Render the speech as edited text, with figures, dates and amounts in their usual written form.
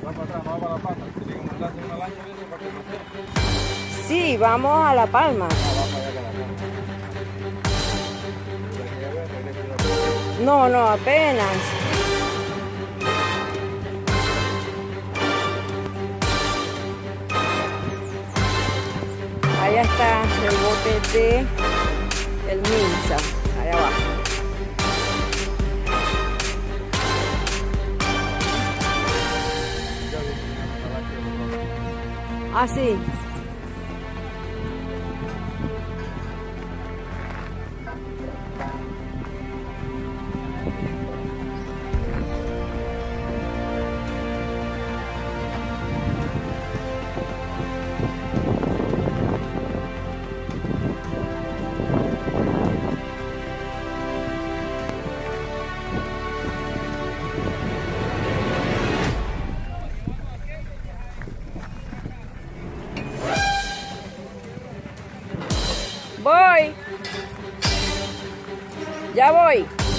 Sí, vamos a La Palma. No, no, apenas. Allá está el bote de el Minsa, allá abajo. Ah, sí. Voy. Ya voy.